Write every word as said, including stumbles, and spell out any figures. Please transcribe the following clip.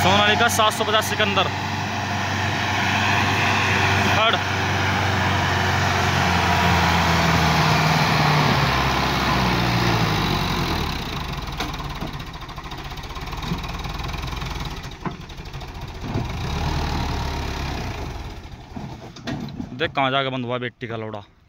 सोनालिका सात सौ पचास सिकंदर थर्ड। देख कहाँ जाके बंद हुआ बेटी का लोड़ा।